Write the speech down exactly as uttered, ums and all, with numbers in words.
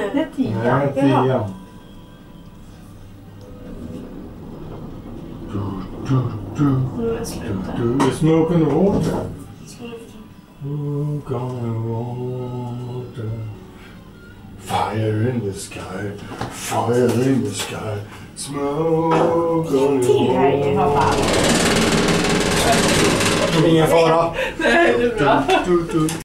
nu, det är tian. Nej, tian. Nu är slutet. It's smoke on the water. Smoke on the water. Fire in the sky. Fire in the sky. Smoke on the Till här i Hawaii. water. Ingen fara. Nej, det är bra.